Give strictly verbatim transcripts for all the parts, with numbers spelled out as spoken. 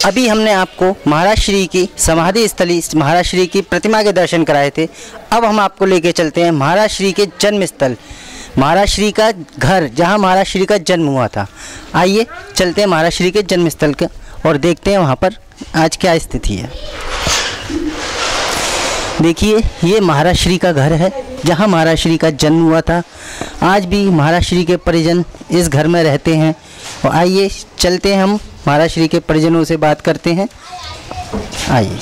अभी हमने आपको महाराज श्री की समाधि स्थली महाराज श्री की प्रतिमा के दर्शन कराए थे। अब हम आपको लेके चलते हैं महाराज श्री के जन्म स्थल, महाराज श्री का घर, जहां महाराज श्री का जन्म हुआ था। आइए चलते हैं महाराज श्री के जन्म स्थल का और देखते हैं वहां पर आज क्या स्थिति है। देखिए, ये महाराज श्री का घर है जहां महाराज श्री का जन्म हुआ था। आज भी महाराज श्री के परिजन इस घर में रहते हैं और आइए चलते हैं हम महाराज श्री के परिजनों से बात करते हैं। आइए।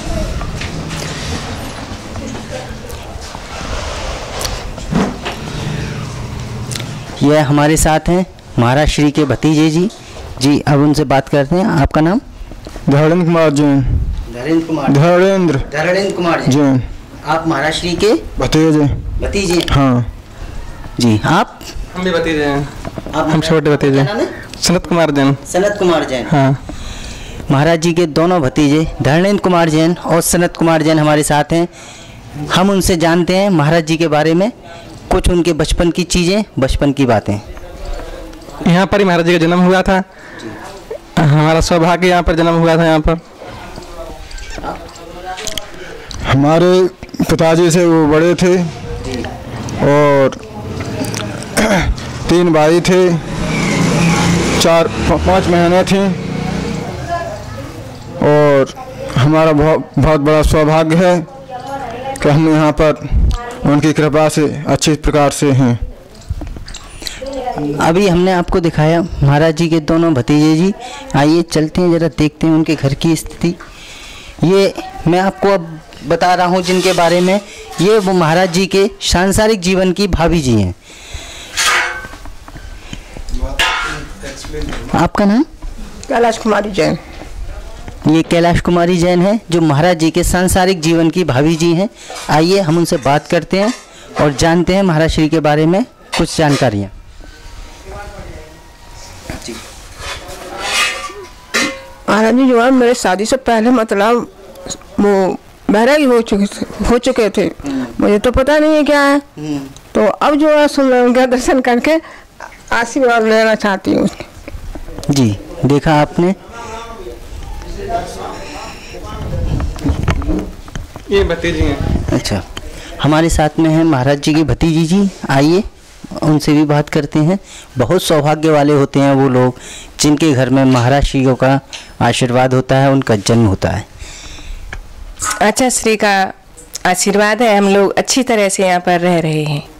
यह हमारे साथ हैं महाराज श्री के भतीजे जी जी अब उनसे बात करते हैं। आपका नाम? धरणेंद्र कुमार जैन। धरणेंद्र कुमार धरणेंद्र धरणेंद्र कुमार जैन। आप महाराज श्री के भतीजे? भतीजे। हाँ जी। आप? हम भी भतीजे हैं। आप? हम छोटे भतीजे। सनत कुमार जैन। सनत कुमार जैन। हाँ। महाराज जी के दोनों भतीजे धरणेंद्र कुमार जैन और सनत कुमार जैन हमारे साथ हैं। हम उनसे जानते हैं महाराज जी के बारे में कुछ, उनके बचपन की चीज़ें, बचपन की बातें। यहाँ पर ही महाराज जी का जन्म हुआ था। हमारा सौभाग्य यहाँ पर जन्म हुआ था। यहाँ पर हमारे पिताजी से वो बड़े थे और तीन भाई थे, चार पाँच महीने थी और हमारा बहुत बहुत बड़ा सौभाग्य है कि हम यहाँ पर उनकी कृपा से अच्छी प्रकार से हैं। अभी हमने आपको दिखाया महाराज जी के दोनों भतीजे जी। आइए चलते हैं, ज़रा देखते हैं उनके घर की स्थिति। ये मैं आपको अब बता रहा हूँ जिनके बारे में, ये वो महाराज जी के सांसारिक जीवन की भाभी जी हैं। आपका नाम? कैलाश कुमारी जैन। ये कैलाश कुमारी जैन है जो महाराज जी के सांसारिक जीवन की भाभी जी हैं। आइए हम उनसे बात करते हैं और जानते हैं महाराज श्री के बारे में कुछ जानकारियाँ। महाराज जी जो है मेरे शादी से पहले मतलब वो बहरा ही हो चुके थे हो चुके थे मुझे तो पता नहीं है क्या है। तो अब जो है सुन उनका दर्शन करके आशीर्वाद लेना चाहती हूँ उसके। जी, देखा आपने। ये भतीजी हैं। अच्छा, हमारे साथ में हैं महाराज जी की भतीजी जी। आइए उनसे भी बात करते हैं। बहुत सौभाग्य वाले होते हैं वो लोग जिनके घर में महाराज श्रीयों का आशीर्वाद होता है, उनका जन्म होता है। अच्छा, श्री का आशीर्वाद है, हम लोग अच्छी तरह से यहाँ पर रह रहे हैं।